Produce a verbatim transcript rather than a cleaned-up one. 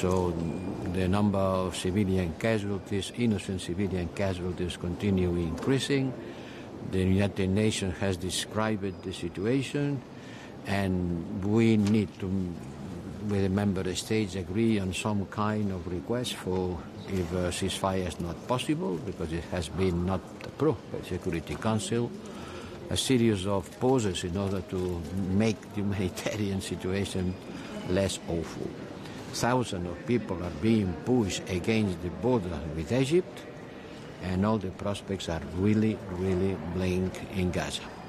So the number of civilian casualties, innocent civilian casualties, continue increasing. The United Nations has described the situation, and we need to, with the member states, agree on some kind of request for if a ceasefire is not possible, because it has been not approved by the Security Council, a series of pauses in order to make the humanitarian situation less awful. Thousands of people are being pushed against the border with Egypt, and all the prospects are really, really bleak in Gaza.